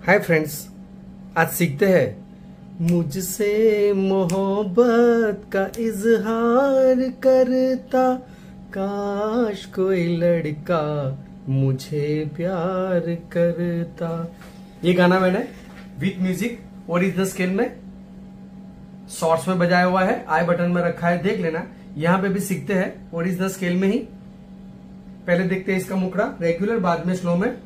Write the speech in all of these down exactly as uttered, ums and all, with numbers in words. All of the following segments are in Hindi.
हाय फ्रेंड्स, आज सीखते हैं मुझसे मोहब्बत का इजहार करता, काश कोई लड़का मुझे प्यार करता। ये गाना मैंने विथ म्यूजिक ओरिजिनल स्केल में शॉर्ट्स में बजाया हुआ है, आई बटन में रखा है, देख लेना। यहां पे भी सीखते हैं ओरिजिनल स्केल में ही। पहले देखते हैं इसका मुखड़ा रेगुलर, बाद में स्लो में।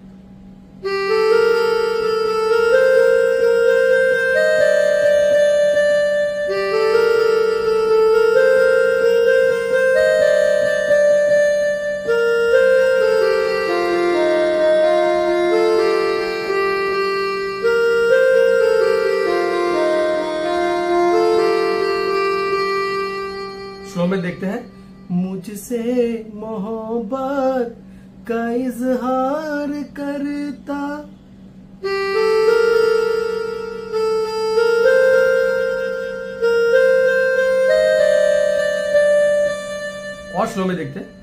स्लो में देखते हैं। मुझसे मोहब्बत का इजहार करता, और स्लो में देखते हैं।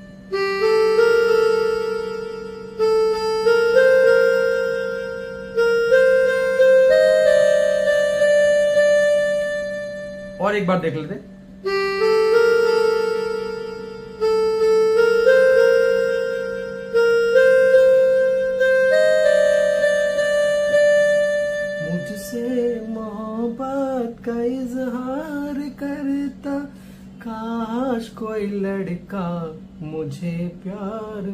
और एक बार देख लेते हैं। मोहब्बत का इजहार करता, काश कोई लड़का मुझे प्यार।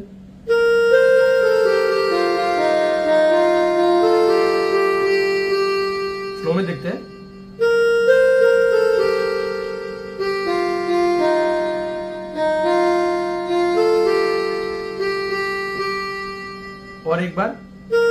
स्लो में देखते हैं। और एक बार।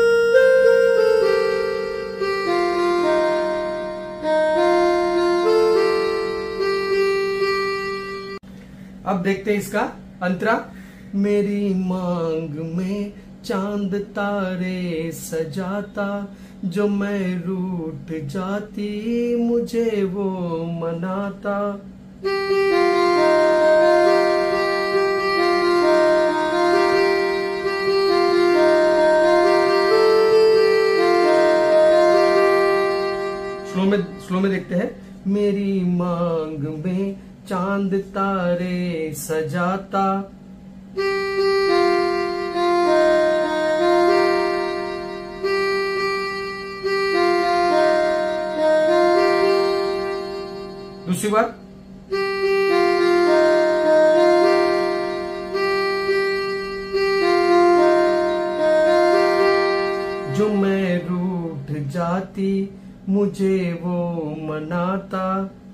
अब देखते हैं इसका अंतरा। मेरी मांग में चांद तारे सजाता, जो मैं रूठ जाती मुझे वो मनाता। स्लो में स्लो में देखते हैं। मेरी मांग में चांद तारे सजाता, दूसरी बार। जो मैं रूठ जाती मुझे वो मनाता।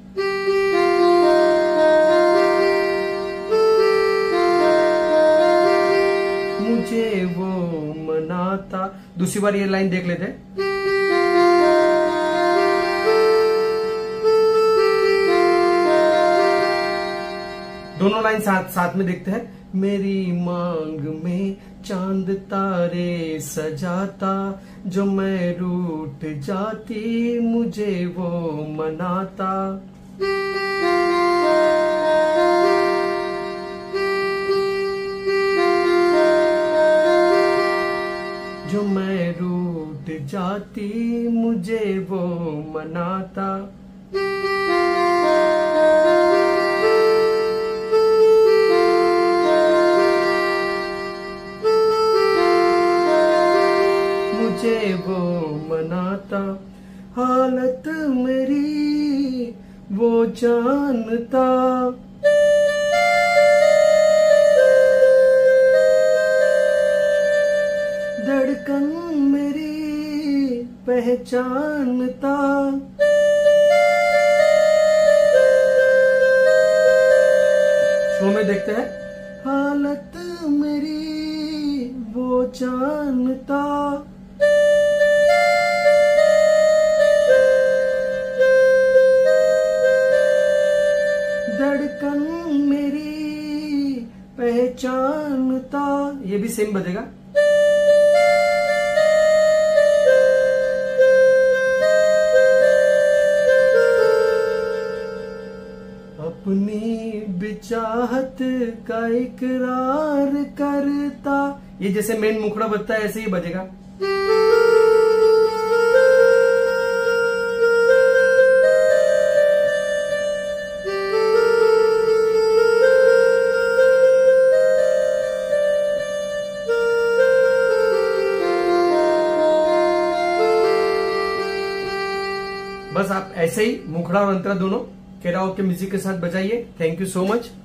मुझे वो मनाता। दूसरी बार ये लाइन देख लेते हैं। दोनों लाइन साथ साथ में देखते हैं। मेरी मांग में चांद तारे सजाता, जो मैं रूठ जाती मुझे वो मनाता। जो मैं रूठ जाती मुझे वो मनाता। मुझे वो मनाता। हालत मेरी वो जानता, धड़कन मेरी पहचानता। स्लो में देखते हैं। हालत मेरी वो जानता, धड़कन मेरी पहचानता। ये भी सेम बजेगा। अपनी बिचाहत का इकरार करता। ये जैसे मेन मुखड़ा बजता है ऐसे ही बजेगा। बस आप ऐसे ही मुखड़ा और अंतरा दोनों केराओके म्यूजिक के साथ बजाइए। Thank you so much.